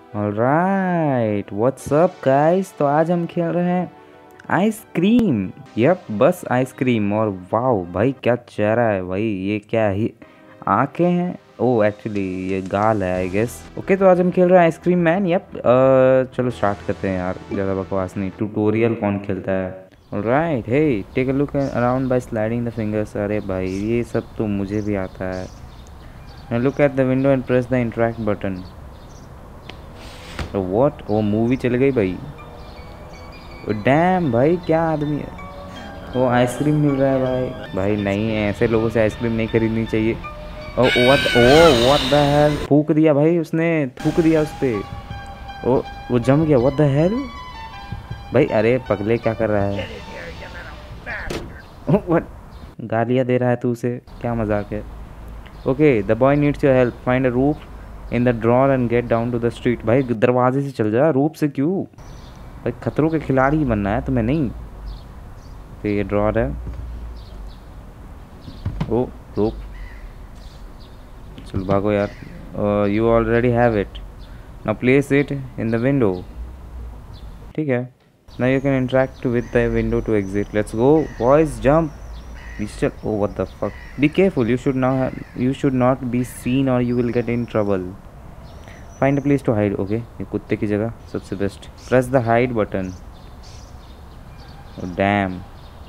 Alright, what's up guys. तो आज हम खेल रहे हैं आइसक्रीम। यप, बस आइसक्रीम। और वाओ भाई, क्या चेहरा है भाई, ये क्या ही आंखें हैं। ओ एक्चुअली ये गाल है आई गेस। ओके, तो आज हम खेल रहे हैं आइसक्रीम मैन। यप, चलो स्टार्ट करते हैं यार, ज़्यादा बकवास नहीं। ट्यूटोरियल कौन खेलता है। Alright, hey take a look around by sliding the fingers. अरे भाई ये सब तो मुझे भी आता है। Now look at the window and press the interact button. What, वो मूवी चल गई भाई। डैम भाई, क्या आदमी है। वो आइसक्रीम मिल रहा है भाई। भाई नहीं, ऐसे लोगों से आइसक्रीम नहीं खरीदनी चाहिए। ओ व्हाट द हेल, थूक दिया भाई उसने, थूक दिया उस पे। ओ वो जम गया। व्हाट द हेल भाई, अरे पगले क्या कर रहा है। व्हाट, गालियाँ दे रहा है तू उसे, क्या मजाक है। Okay, the boy needs your help, find a roof in the drawer and get down to the street. भाई दरवाजे से चल जा, रूप से क्यों भाई, खतरों के खिलाड़ी ही बनना है तुम्हें, नहीं। तो ये ड्रॉर है। ओ रोप, चल भागो यार। You already have it, now place it in the window. ठीक है, now you can interact with the window to exit. Let's go boys, jump. चल, oh what the fuck, be careful, you should not be seen or you will get in trouble. Find a place to hide. Okay, ये कुत्ते की जगह सबसे best. Press the hide button. Damn,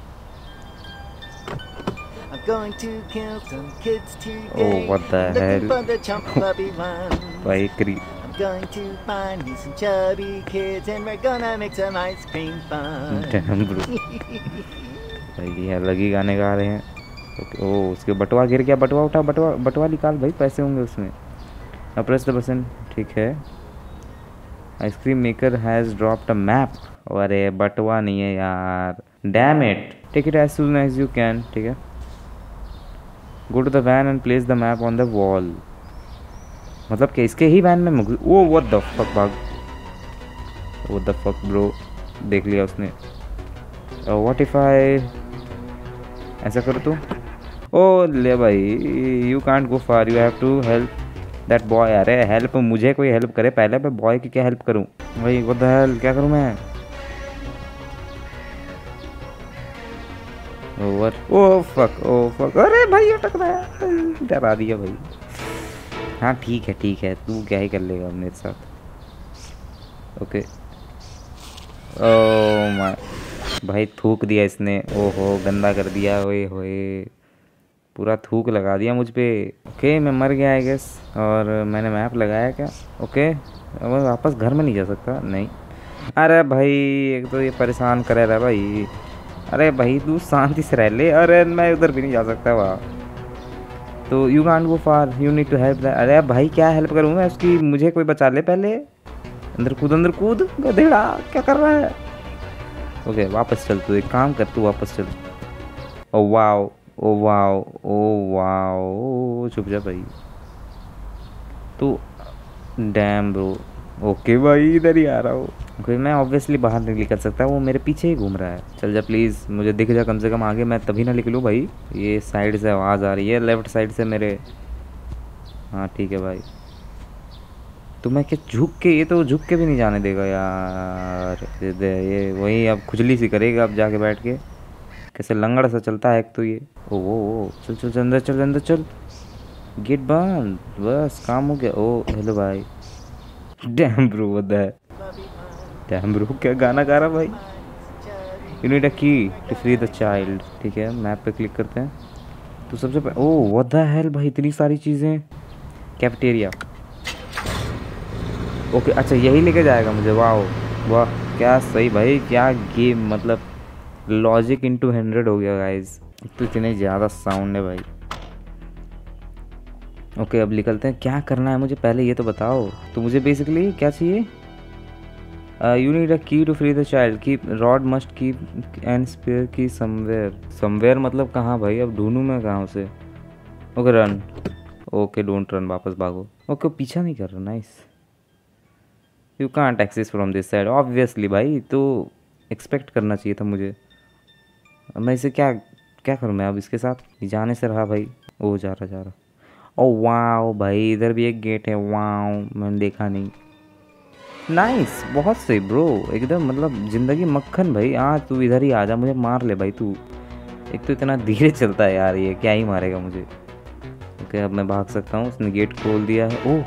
I'm going to kill some kids oh today. what the Looking hell. for the chump puppy ones. भाई क्री, I'm going to find me some chubby kids and we're gonna make some ice cream fun. Damn bro. भाई ये अलग ही गाने गा रहे हैं। Okay, ओ उसके बटुआ गिर गया। बटुआ उठा, बटुआ बटुआ निकाल भाई, पैसे होंगे उसमें। अब प्रेस द बटन। ठीक है, ice cream maker has dropped a map. अरे बटुआ नहीं है यार, damn it. Take it as soon as you can. ठीक है, go to the van and place the map on the wall. मतलब कि इसके ही वैन में ओ व्हाट द फक, भाग। व्हाट द फक ब्रो, देख लिया उसने। व्हाट इफ आई ऐसा करो तो। ओ ले भाई, you can't go far, you have to help that boy. अरे हेल्प, मुझे कोई हेल्प करे पहले, मैं बॉय की क्या हेल्प करूं भाई। व्हाट द हेल, क्या करूं मैं। ओवर, ओ फक, अरे भाई अटक रहा है, डरा दिया भाई। हाँ ठीक है, तू क्या ही कर लेगा मेरे साथ। ओके, ओ माय भाई, थूक दिया इसने। ओहो, गंदा कर दिया, ओए होए, पूरा थूक लगा दिया मुझ पे। ओके, मैं मर गया आई गेस। और मैंने मैप लगाया क्या। ओके, अब मैं वापस घर में नहीं जा सकता, नहीं। अरे भाई, एक तो ये परेशान करे रहा भाई। अरे भाई तू शांति से रह ले। अरे मैं उधर भी नहीं जा सकता वहाँ। तो you can't go far, you need to help. अरे भाई क्या हेल्प करूँ मैं उसकी, मुझे कोई बचा ले पहले। अंदर कूद, अंदर कूद, गधेड़ा क्या कर रहा है। ओके वापस चल, तू एक काम कर, तू वापस चल। Oh wow, oh wow, oh wow, चुप जा भाई तू। Damn bro. ओके भाई, इधर ही आ रहा हूँ। ओके, मैं ऑब्वियसली बाहर नहीं निकल सकता, वो मेरे पीछे ही घूम रहा है। चल जा प्लीज़, मुझे दिख जा कम से कम आगे, मैं तभी ना निकलूँ भाई। ये साइड से आवाज़ आ रही है, लेफ्ट साइड से मेरे। हाँ ठीक है भाई। तो मैं क्या झुक के, ये तो झुक के भी नहीं जाने देगा यार। ये वही अब खुजली सी करेगा अब जाके बैठ के। कैसे लंगड़ सा चलता है एक तो ये। ओ चल चल चल, अंदर चल, अंदर चल। गेट बंद, बस काम हो गया। ओ हेलो भाई। Damn bro, what the damn bro, क्या गाना गा रहा भाई। You need a key to free the child. ठीक है, मैप पे क्लिक करते हैं। तो सबसे पहले, ओ व्हाट द हेल भाई, इतनी सारी चीज़ें। कैफेटेरिया। ओके, अच्छा यही लेके जाएगा मुझे। वाह वाह, क्या सही भाई, क्या गेम, मतलब लॉजिक इंटू 100 हो गया गाइज। तो इतने ज़्यादा साउंड है भाई। ओके, अब निकलते हैं। क्या करना है मुझे पहले ये तो बताओ। तो मुझे बेसिकली क्या चाहिए। You need a key to free the child, keep rod must keep and spare key somewhere. Somewhere मतलब कहाँ भाई, अब ढूंढूं मैं कहाँ उसे। Okay run. Okay don't run, वापस भागो। ओके, पीछा नहीं कर रहा, nice. You can't access from this side, obviously भाई, तो एक्सपेक्ट करना चाहिए था मुझे। अब मैं इसे क्या क्या करूँ मैं अब इसके साथ। ये जाने से रहा भाई। ओ जा रहा। ओ वाओ भाई, इधर भी एक गेट है। वाओ, मैंने देखा नहीं। नाइस, बहुत सही ब्रो, एकदम मतलब ज़िंदगी मक्खन भाई। हाँ तू इधर ही आ जा, मुझे मार ले भाई तू। एक तो इतना धीरे चलता है यार, ये क्या ही मारेगा मुझे। ओके अब मैं भाग सकता हूँ, उसने गेट खोल दिया है। ओह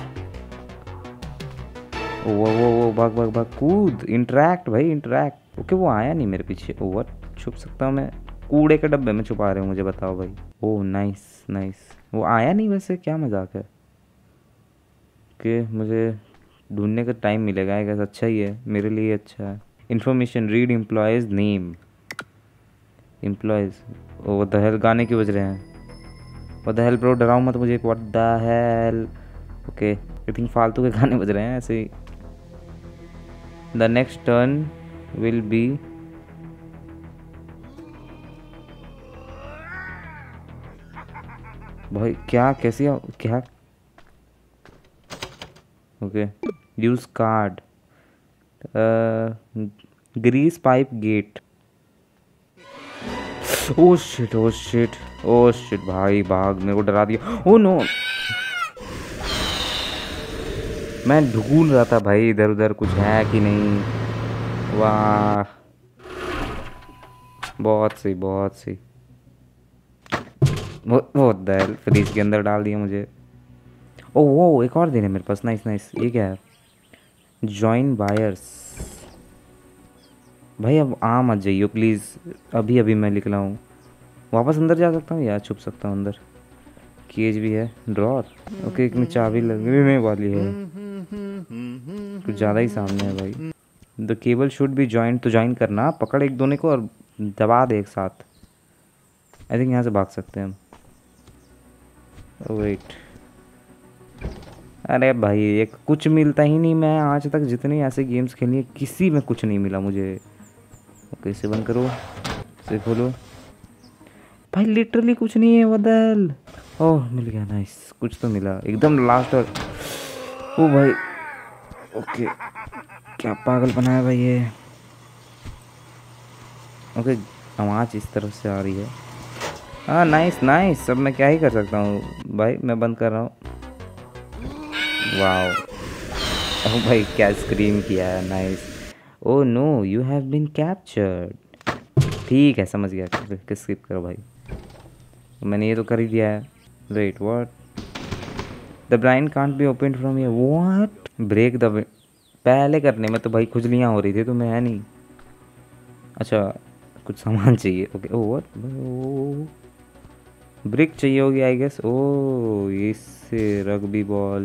वो भाग भाग भाग, कूद, इंटरेक्ट भाई इंटरेक्ट। ओके वो आया नहीं मेरे पीछे। ओवर छुप सकता हूँ मैं? कूड़े के डब्बे में छुपा रहे हो मुझे, बताओ भाई। ओह नाइस नाइस, वो आया नहीं वैसे, क्या मजाक है। ओके मुझे ढूंढने का टाइम मिलेगा आई गेस, अच्छा ही है मेरे लिए, अच्छा है। Information, read employees name. Employees, oh what the hell, गाने क्यों बज रहे हैं? व्हाट द हेल ब्रो, डराओ मत मुझे, what the hell. Okay I think फालतू के गाने बज रहे हैं ऐसे ही। The next turn will be, भाई क्या कैसी क्या? Okay use card, grease pipe gate. Oh shit oh shit oh shit, भाई भाग, मेरे को डरा दिया। ओ नो, मैं ढूंढ रहा था भाई इधर उधर कुछ है कि नहीं। वाह बहुत सही बहुत सही। वो दल फ्रीज के अंदर डाल दिया मुझे। ओ वो एक और दिन है मेरे पास, नाइस नाइस। ये क्या है? Join buyers. भाई अब आ मत जाइयो प्लीज़, अभी अभी मैं निकला हूँ। वापस अंदर जा सकता हूँ या छुप सकता हूँ अंदर? केज भी है, ड्रॉर। ओके एक में चाबी लगने वाली है, कुछ ज़्यादा ही सामने है भाई। The cable should be joint, तो ज्वाइन करना, पकड़ एक दोनों को और दबा दे एक साथ। आई थिंक यहाँ से भाग सकते हैं हम। वेट, अरे भाई एक कुछ मिलता ही नहीं। मैं आज तक जितनी ऐसे गेम्स खेली है किसी में कुछ नहीं मिला मुझे। ओके इसे बंद करो, इसे खोलो। भाई लिटरली कुछ नहीं है, बदल। ओह मिल गया, नाइस, कुछ तो मिला एकदम लास्ट। और ओ भाई ओके, क्या पागल बनाया भाई ये। ओके आवाज़ इस तरफ से आ रही है। हाँ नाइस नाइस, अब मैं क्या ही कर सकता हूँ भाई, मैं बंद कर रहा हूँ। वाओ, ओह भाई क्या स्क्रीन किया है, nice. Oh no you have been captured. ठीक है समझ गया, स्किप करो भाई, मैंने ये तो कर ही दिया है। Wait what, the blind can't be open from here, what, break the, पहले करने में तो भाई खुजलियाँ हो रही थी, तो मैं है नहीं। अच्छा कुछ सामान चाहिए, ओके। ओ व्हाट, ब्रिक चाहिए होगी आई गेस। ओ इससे rugby ball,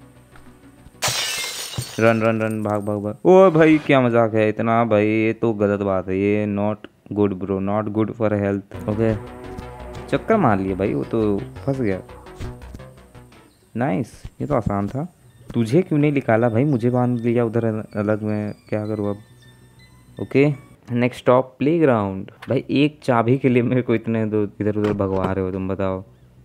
run run run, भाग भाग भाग। ओ भाई क्या मजाक है इतना भाई, ये तो गलत बात है, ये not good bro, not good for health. Okay चक्कर मार लिया भाई, वो तो फंस गया। नाइस, ये तो आसान था। तुझे क्यों नहीं निकाला भाई, मुझे बांध लिया उधर अलग में, क्या करूँ अब। Okay next stop playground. भाई एक चाबी के लिए मेरे को इतने दो इधर उधर भगवा रहे हो तुम, बताओ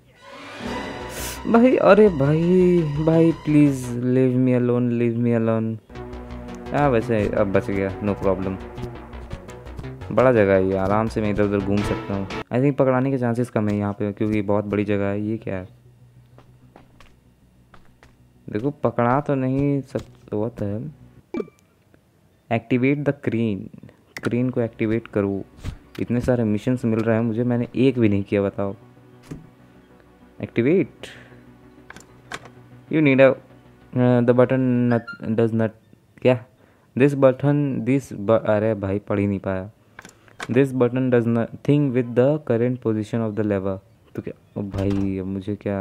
भाई। अरे भाई भाई please leave me alone, leave me alone. हाँ वैसे अब बच गया, नो प्रॉब्लम। बड़ा जगह है ये, आराम से मैं इधर उधर घूम सकता हूँ। आई थिंक पकड़ाने के चांसेस कम है यहाँ पे, क्योंकि बहुत बड़ी जगह है। ये क्या है, देखो पकड़ा तो नहीं सकता, वो तो है। एक्टिवेट द क्रीन, क्रीन को एक्टिवेट करो। इतने सारे मिशंस मिल रहे हैं मुझे, मैंने एक भी नहीं किया, बताओ। Activate, you need a the button does not, क्या दिस बटन अरे भाई पढ़ ही नहीं पाया। This button does nothing with the current position of the lever, तो क्या ओ भाई अब मुझे क्या,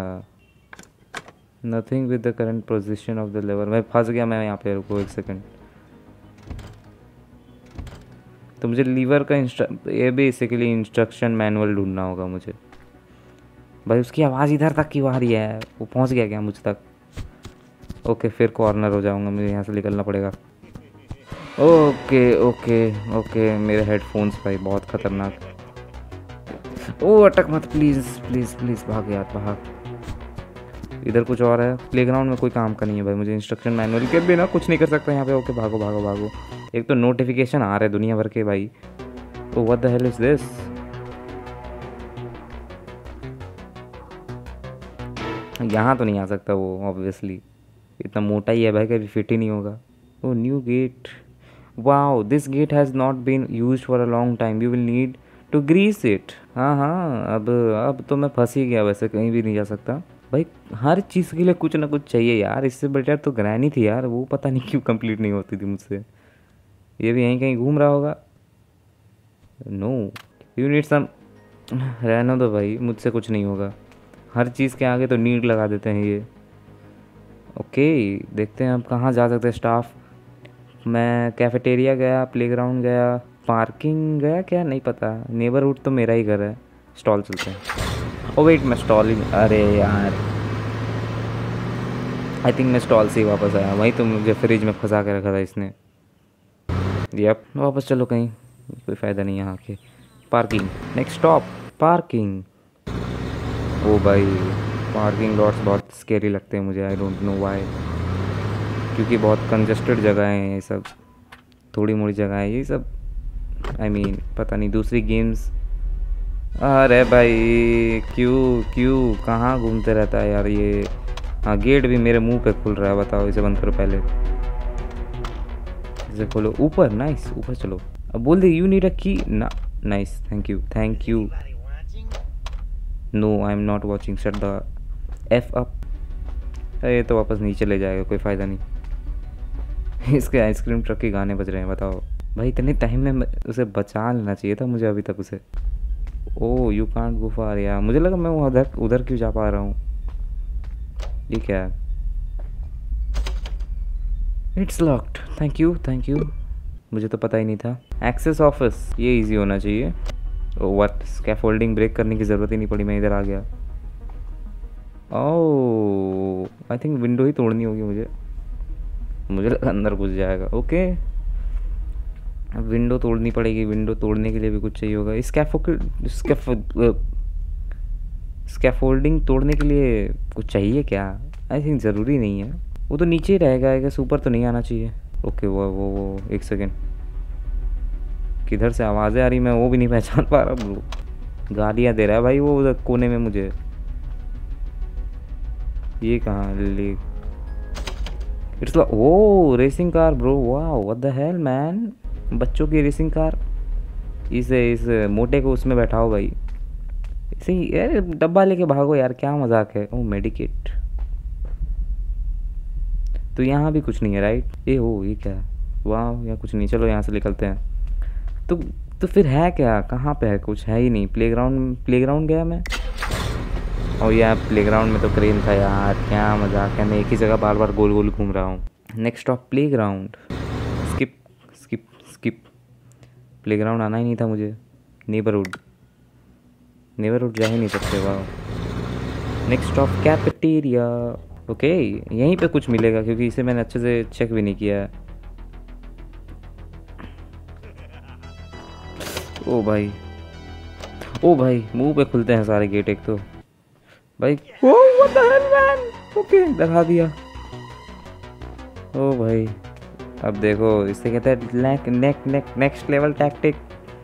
nothing with the current position of the lever, मैं फंस गया। मैं यहाँ पे, रुको एक सेकंड। तो मुझे लीवर का ये बेसिकली इंस्ट्रक्शन मैनुअल ढूंढना होगा मुझे। भाई उसकी आवाज़ इधर तक क्यों आ रही है, वो पहुँच गया क्या मुझ तक? ओके फिर कॉर्नर हो जाऊंगा, मुझे यहाँ से निकलना पड़ेगा। ओके ओके ओके, मेरे हेडफोन्स भाई बहुत ख़तरनाक। ओ अटक मत प्लीज़ प्लीज़ प्लीज़, भाग यार भाग। इधर कुछ और है, प्लेग्राउंड में कोई काम का नहीं है भाई, मुझे इंस्ट्रक्शन मैनुअल के बिना कुछ नहीं कर सकता यहाँ पे। ओके भागो भागो भागो, एक तो नोटिफिकेशन आ रहे हैं दुनिया भर के भाई। Oh what the hell is this, यहाँ तो नहीं आ सकता वो ऑब्वियसली, इतना मोटा ही है भाई, कभी फिट ही नहीं होगा। Oh new gate, wow this gate has not been used for a long time, you will need to grease it. हाँ हाँ, अब तो मैं फंस ही गया, वैसे कहीं भी नहीं जा सकता भाई। हर चीज़ के लिए कुछ ना कुछ चाहिए यार, इससे बेटर तो ग्रैनी थी यार, वो पता नहीं क्यों कंप्लीट नहीं होती थी मुझसे। ये भी यहीं कहीं घूम रहा होगा। नो, यू नीड सम, रहना दो भाई, मुझसे कुछ नहीं होगा। हर चीज़ के आगे तो नीड लगा देते हैं ये। ओके, देखते हैं अब कहाँ जा सकते हैं स्टाफ। मैं कैफेटेरिया गया, प्लेग्राउंड गया, पार्किंग गया क्या नहीं पता, नेबरहुड तो मेरा ही घर है। स्टॉल चलते हैं। ओ वेट, मैं स्टॉल ही, अरे यार आई थिंक मैं स्टॉल से ही वापस आया, वहीं तो मुझे फ्रिज में फंसा के रखा था इसने। यप, वापस चलो कहीं, कोई फ़ायदा नहीं यहाँ के। Parking, next stop parking. ओ भाई, पार्किंग लॉट्स बहुत स्केरी लगते हैं मुझे, आई डोंट नो व्हाई, क्योंकि बहुत कंजस्टेड जगह हैं ये सब, थोड़ी मोड़ी जगह है ये सब। आई मीन पता नहीं दूसरी गेम्स। अरे भाई क्यों क्यों कहाँ घूमते रहता है यार ये। हाँ, गेट भी मेरे मुंह पे खुल रहा है, बताओ इसे बंद करो पहले, इसे खोलो। ऊपर, नाइस, ऊपर चलो। अब बोल दे यू नीड अ की ना, nice, thank you thank you. No I am not watching, shut the F up. ये तो वापस नीचे ले जाएगा, कोई फ़ायदा नहीं। इसके आइसक्रीम ट्रक के गाने बज रहे हैं, बताओ भाई इतने टाइम में उसे बचा लेना चाहिए था मुझे अभी तक उसे। ओ यू कांट गो फार यार, मुझे लगा मैं वो उधर उधर क्यों जा पा रहा हूँ। ये क्या है, it's locked, thank you thank you, मुझे तो पता ही नहीं था। एक्सेस ऑफिस, ये इजी होना चाहिए। व्हाट, स्कैफोल्डिंग ब्रेक करने की ज़रूरत ही नहीं पड़ी, मैं इधर आ गया। ओह आई थिंक विंडो ही तोड़नी होगी मुझे लगा अंदर घुस जाएगा। ओके, अब विंडो तोड़नी पड़ेगी, विंडो तोड़ने के लिए भी कुछ चाहिए होगा। स्कैफोल्डिंग तोड़ने के लिए कुछ चाहिए क्या, आई थिंक ज़रूरी नहीं है, वो तो नीचे ही रहेगा, आई गेस ऊपर तो नहीं आना चाहिए। ओके, वो एक सेकेंड, किधर से आवाज़ें आ रही, मैं वो भी नहीं पहचान पा रहा। ब्रो गालियाँ दे रहा है भाई वो उधर कोने में मुझे। ये कहाँ ले, it's oh racing car bro, wow what the hell man, बच्चों की रेसिंग कार। इस मोटे को उसमें बैठाओ भाई, इसे यार डब्बा लेके भागो यार, क्या मजाक है। ओ मेडिकेट, तो यहाँ भी कुछ नहीं है राइट। ये हो, ये क्या है, वाह यहाँ कुछ नहीं, चलो यहाँ से निकलते हैं। तो फिर है क्या, कहाँ पे है, कुछ है ही नहीं। प्लेग्राउंड गया मैं, और यार प्लेग्राउंड में तो क्रेन था यार, क्या मजाक है, मैं एक ही जगह बार बार गोल गोल घूम रहा हूँ। Next stop playground, skip skip skip, playground आना ही नहीं था मुझे। नेबरहुड जा ही नहीं सकते, वाह। नेक्स्ट स्टॉप कैफेटेरिया, ओके यहीं पे कुछ मिलेगा क्योंकि इसे मैंने अच्छे से चेक भी नहीं किया है। ओ भाई मुंह पे खुलते हैं सारे गेट एक तो भाई। Oh what the hell man, okay डरा दिया। ओ भाई अब देखो, इसे कहते हैं नेक्स्ट लेवल टैक्टिक।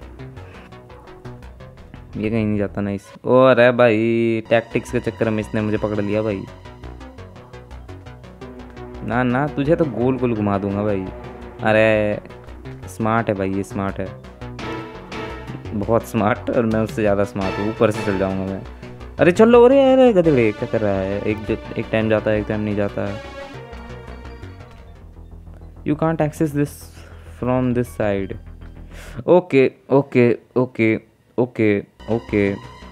ये कहीं नहीं जाता ना इस, ओ अरे भाई टैक्टिक्स के चक्कर में इसने मुझे पकड़ लिया भाई। ना तुझे तो गोल गोल घुमा दूंगा भाई। अरे स्मार्ट है भाई, ये स्मार्ट है, बहुत स्मार्ट, और मैं उससे ज़्यादा स्मार्ट हूँ, ऊपर से चल जाऊँगा मैं। अरे चलो, अरे गधेड़े क्या कर रहा है, एक टाइम जाता है एक टाइम नहीं जाता है। You can't access this from this side. Okay okay okay okay okay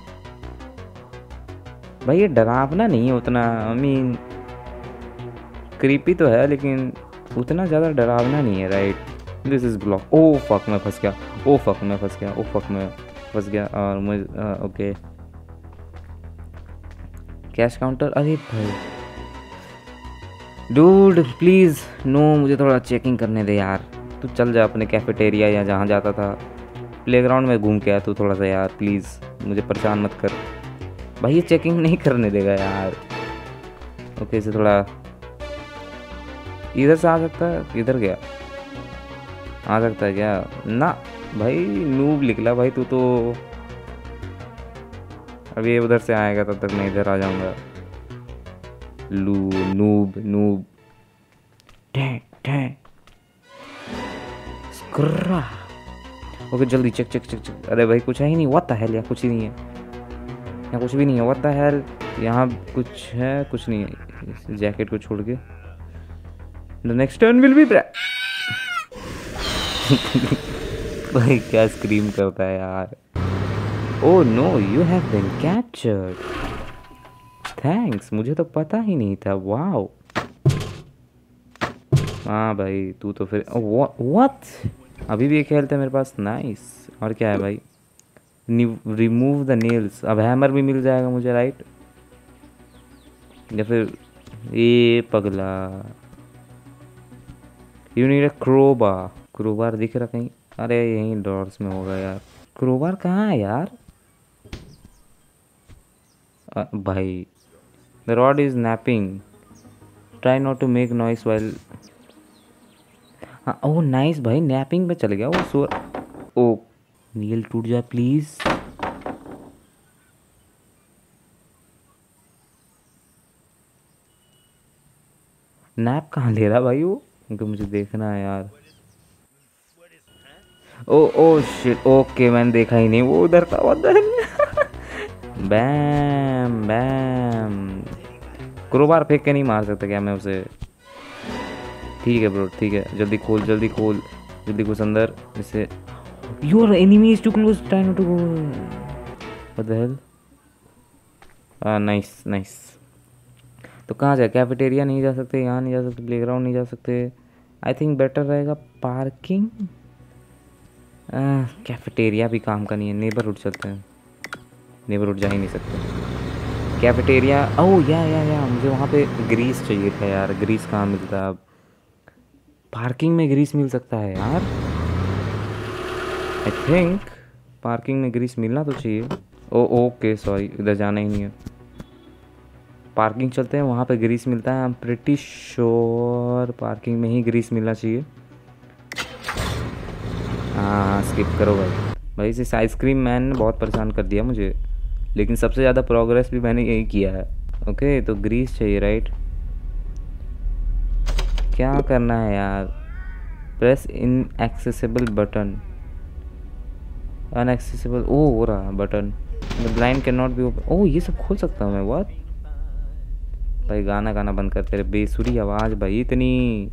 भाई ये डरावना नहीं है उतना, आई मीन क्रीपी तो है लेकिन उतना ज़्यादा डरावना नहीं है right. This is block, oh fuck मैं फंस गया, ओ फक मैं फंस गया, ओ फक मैं फंस गया। और मुझे ओके कैश काउंटर, अरे भाई डूड प्लीज़ नो, मुझे थोड़ा चेकिंग करने दे यार। तू चल जा अपने कैफेटेरिया या जहाँ जाता था, प्लेग्राउंड में घूम के आ तू थोड़ा सा यार, प्लीज़ मुझे परेशान मत कर भाई, ये चेकिंग नहीं करने देगा यार। ओके इसे थोड़ा इधर से आ सकता है, इधर गया आ सकता है क्या, ना भाई नूब निकला भाई तू तो। अब ये उधर से आएगा तब तक मैं इधर आ जाऊंगा। नूब ठे ठे कर्रा। ओके जल्दी चेक चेक चेक चेक। अरे भाई कुछ है ही नहीं, व्हाट द हेल, यहाँ कुछ ही नहीं है, यहाँ कुछ भी नहीं है, व्हाट द हेल। यहाँ कुछ है, कुछ नहीं है, इस जैकेट को छोड़ के। The next turn will be भाई क्या स्क्रीम करता है यार। Oh no you have been captured, thanks, मुझे तो पता ही नहीं था। वाओ हाँ भाई तू तो फिर व्हाट, अभी भी एक हेल्थ है मेरे पास, नाइस। और क्या है भाई, रिमूव द नेल्स, अब हैमर भी मिल जाएगा मुझे राइट, या फिर ये पगला you need a crowbar, crowbar दिख रहा कहीं, अरे यहीं डॉर्स में होगा यार, क्रोबार कहाँ है यार। भाई the rod is napping, try not to make noise while, हाँ ओह नाइस भाई, नैपिंग पे चल गया वो सो। ओ नील टूट जाए प्लीज। नैप कहाँ ले रहा भाई वो, क्योंकि मुझे देखना है यार। ओ ओ शिट, ओके मैंने देखा ही नहीं वो उधर था, उधर बैम बैम, क्रोबार फेंक के नहीं मार सकता क्या मैं उसे। ठीक है ब्रो ठीक है, जल्दी खोल जल्दी खोल, जल्दी घुस अंदर इसे। Your enemy is too close, try not to go, what the hell. Nice nice. तो कहाँ जाए, कैफेटेरिया नहीं जा सकते, यहाँ नहीं जा सकते, प्लेग्राउंड नहीं जा सकते, आई थिंक बेटर रहेगा पार्किंग। कैफेटेरिया भी काम का नहीं है, नेबरहुड चलते हैं, नेबरहुड जा ही नहीं सकते। कैफेटेरिया, ओह या मुझे वहाँ पे ग्रीस चाहिए था यार, ग्रीस कहाँ मिलता है अब, पार्किंग में ग्रीस मिल सकता है यार, आई थिंक पार्किंग में ग्रीस मिलना तो चाहिए। ओ ओके सॉरी, इधर जाना ही नहीं है, पार्किंग चलते हैं, वहाँ पे ग्रीस मिलता है, I am pretty sure parking में ही ग्रीस मिलना चाहिए। हाँ स्किप करो भाई, भाई इस आइसक्रीम मैन ने बहुत परेशान कर दिया मुझे, लेकिन सबसे ज़्यादा प्रोग्रेस भी मैंने यही किया है। ओके तो ग्रीस चाहिए राइट, क्या करना है यार, press inaccessible button, unaccessible, ओ हो रहा button, the blind can not be open, oh ये सब खोल सकता हूँ मैं, व्हाट। भाई गाना गाना बंद कर, तेरे बेसुरी आवाज़ भाई इतनी,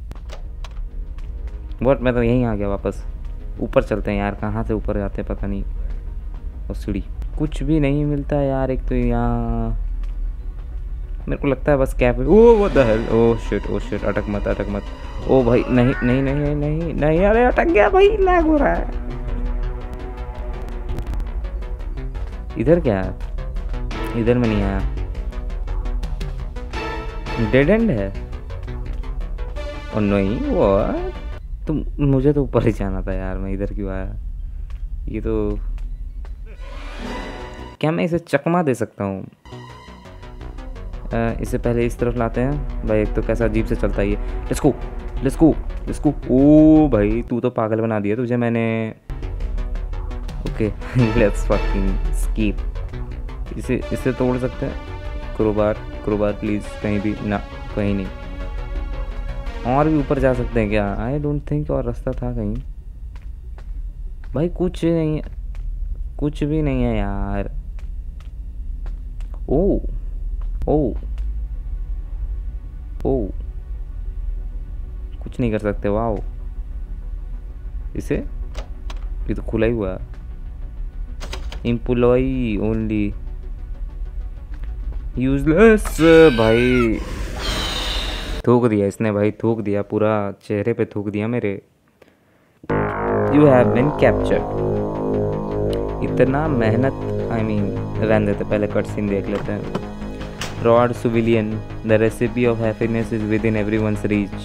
व्हाट, मैं तो यहीं आ गया वापस। ऊपर चलते हैं यार, कहाँ से ऊपर जाते हैं पता नहीं, और सीढ़ी कुछ भी नहीं मिलता यार, एक तो यहाँ मेरे को लगता है बस cafe, oh what the hell, oh shit अटक मत अटक मत, ओ भाई नहीं नहीं नहीं नहीं नहीं, अरे अटक गया भाई, लैग हो रहा है। इधर क्या है, इधर में नहीं आया, डेड एंड है, और नहीं वो तो मुझे तो ऊपर ही जाना था यार, मैं इधर क्यों आया। ये तो क्या मैं इसे चकमा दे सकता हूँ, इससे पहले इस तरफ लाते हैं भाई, एक तो कैसा अजीब से चलता है ये, let's go let's go let's go. ओ भाई तू तो पागल बना दिया तुझे मैंने, ओके लेट्स फकिंग स्किप। इसे तोड़ सकते हैं, क्रोबार प्लीज़, कहीं भी ना, कहीं नहीं, और भी ऊपर जा सकते हैं क्या, आई डोंट थिंक और रास्ता था कहीं, भाई कुछ नहीं है, कुछ भी नहीं है यार। ओ ओ ओ कुछ नहीं कर सकते, वाओ इसे, ये तो खुला ही हुआ, एम्प्लॉई ओनली, यूजलेस। भाई थूक दिया इसने भाई, थूक दिया पूरा चेहरे पे, थूक दिया मेरे। यू हैव बीन कैप्चर्ड, इतना मेहनत, आई मीन रहने देते, पहले कट सीन देख लेते हैं। Rod civilian, the recipe of happiness is within everyone's reach.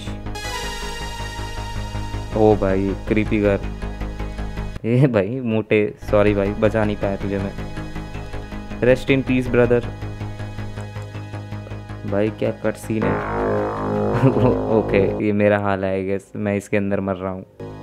ओ भाई क्रीपी घर, ये भाई मोटे, सॉरी भाई बचा नहीं पाया तुझे मैं, रेस्ट इन पीस ब्रदर। भाई क्या कट सीन है ओके ये मेरा हाल है आई गेस, मैं इसके अंदर मर रहा हूँ।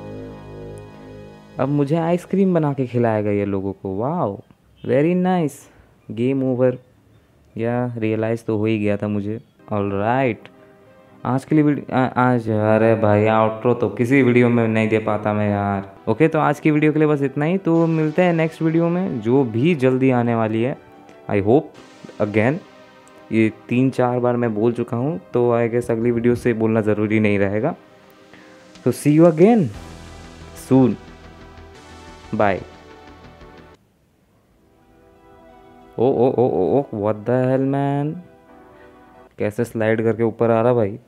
अब मुझे आइसक्रीम बना के खिलाएगा ये लोगों को, wow very nice, game over, या रियलाइज़ तो हो ही गया था मुझे। ऑलराइट आज के लिए आज अरे भाई आउटरो तो किसी वीडियो में नहीं दे पाता मैं यार। ओके, तो आज की वीडियो के लिए बस इतना ही। तो मिलते हैं नेक्स्ट वीडियो में जो भी जल्दी आने वाली है। आई होप अगेन, ये 3-4 बार मैं बोल चुका हूँ, तो आई गेस अगली वीडियो से बोलना ज़रूरी नहीं रहेगा। तो see you again soon, bye. Oh oh oh oh what the hell man, कैसे स्लाइड करके ऊपर आ रहा भाई।